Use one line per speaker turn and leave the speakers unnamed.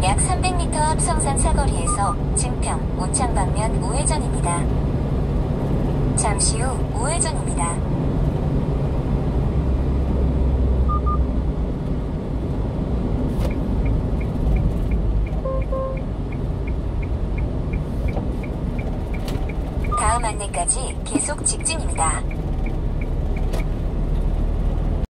약 300m 앞 성산 사거리에서 증평, 온창 방면 우회전입니다. 잠시 후 우회전입니다. 다음 안내까지 계속 직진입니다.